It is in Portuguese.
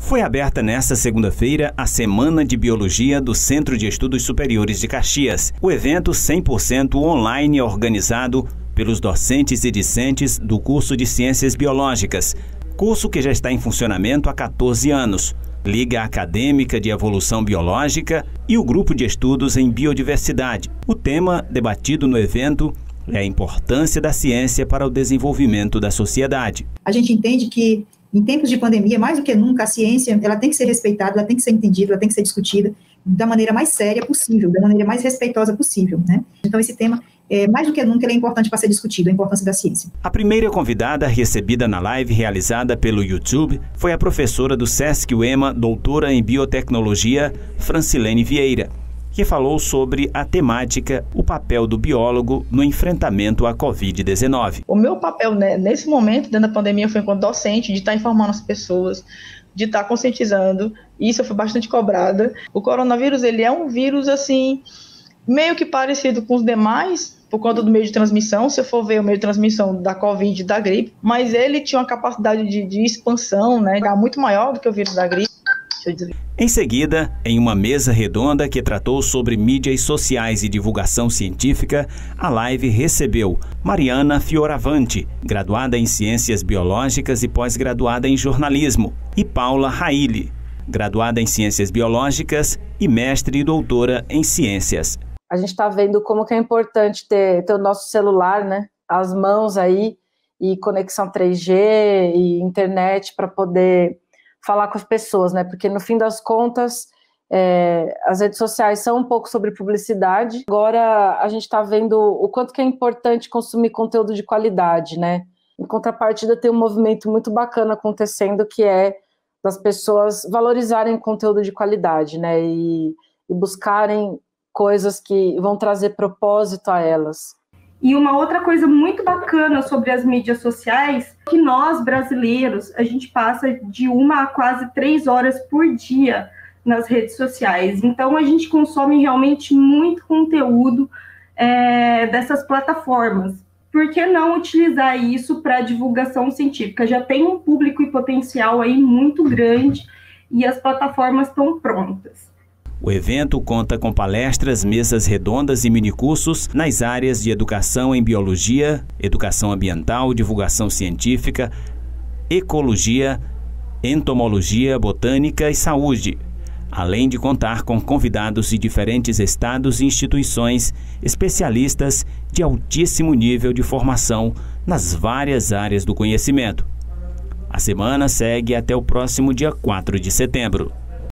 Foi aberta nesta segunda-feira a Semana de Biologia do Centro de Estudos Superiores de Caxias. O evento 100% online organizado pelos docentes e discentes do curso de Ciências Biológicas, curso que já está em funcionamento há 14 anos. Liga Acadêmica de Evolução Biológica e o Grupo de Estudos em Biodiversidade. O tema debatido no evento é a importância da ciência para o desenvolvimento da sociedade. A gente entende que em tempos de pandemia, mais do que nunca, a ciência ela tem que ser respeitada, ela tem que ser entendida, ela tem que ser discutida da maneira mais séria possível, da maneira mais respeitosa possível, né? Então esse tema, mais do que nunca, ele é importante para ser discutido, a importância da ciência. A primeira convidada recebida na live realizada pelo YouTube foi a professora do SESC-UEMA, doutora em biotecnologia, Francilene Vieira, que falou sobre a temática, o papel do biólogo no enfrentamento à Covid-19. O meu papel, né, nesse momento, dentro da pandemia, foi enquanto docente, de estar informando as pessoas, de estar conscientizando. Isso eu fui bastante cobrada. O coronavírus, ele é um vírus, assim, meio que parecido com os demais, por conta do meio de transmissão, se eu for ver o meio de transmissão da Covid e da gripe, mas ele tinha uma capacidade de expansão, né, muito maior do que o vírus da gripe. Em seguida, em uma mesa redonda que tratou sobre mídias sociais e divulgação científica, a live recebeu Mariana Fioravante, graduada em Ciências Biológicas e pós-graduada em Jornalismo, e Paula Raile, graduada em Ciências Biológicas e mestre e doutora em Ciências. A gente está vendo como que é importante ter o nosso celular, né, as mãos aí, e conexão 3G e internet para poder falar com as pessoas, né? Porque no fim das contas, as redes sociais são um pouco sobre publicidade. Agora a gente está vendo o quanto que é importante consumir conteúdo de qualidade, né? Em contrapartida, tem um movimento muito bacana acontecendo, que é das pessoas valorizarem conteúdo de qualidade, né? E buscarem coisas que vão trazer propósito a elas. E uma outra coisa muito bacana sobre as mídias sociais, que nós, brasileiros, a gente passa de 1 a quase 3 horas por dia nas redes sociais. Então, a gente consome realmente muito conteúdo dessas plataformas. Por que não utilizar isso para divulgação científica? Já tem um público e potencial aí muito grande e as plataformas estão prontas. O evento conta com palestras, mesas redondas e minicursos nas áreas de educação em biologia, educação ambiental, divulgação científica, ecologia, entomologia, botânica e saúde, além de contar com convidados de diferentes estados e instituições, especialistas de altíssimo nível de formação nas várias áreas do conhecimento. A semana segue até o próximo dia 4 de setembro.